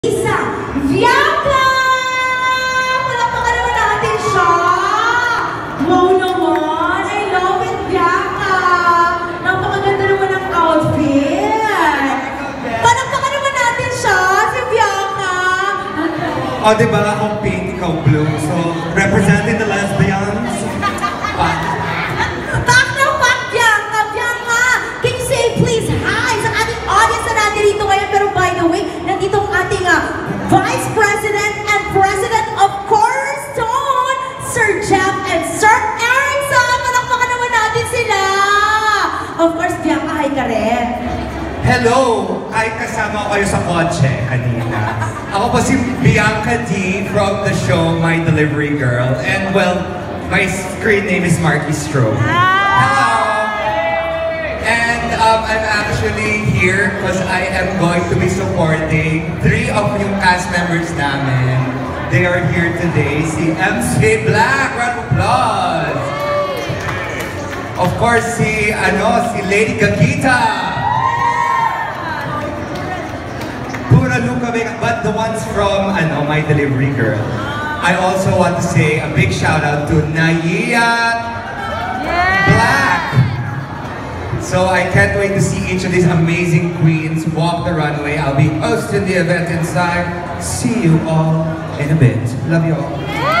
Isa, Bianca! Palakpakan naman natin siya! Wow naman! I love it, Bianca! Napakaganda naman ang outfit! Palakpakan naman natin siya, si Bianca! O, diba akong pink, ikaw blue. So, representing the lesbians. Back na back, Bianca! Bianca! Can you say please hi sa ating audience na natin dito ngayon? Pero by the way, nandito ang ating Vice President and President of Cornerstone, Sir Jeff and Sir Erickson! Palakpakan naman natin sila! Of course, Bianca, hi ka rin. Hello! Kahit kasama ko kayo sa kotse kanina. Ako po si Bianca D from the show My Delivery Girl. And well, my screen name is Markki Stroem. Hello! And I'm actually here because I am going to be supporting 3 of yung cast members namin. They are here today. Si MC Black, round of applause! Of course, si Lady Gagita. Pura Luca, but the ones from My Delivery Girl. I also want to say a big shout out to Naya Black. So I can't wait to see each of these amazing queens walk the runway. I'll be hosting the event inside. See you all in a bit. Love you all.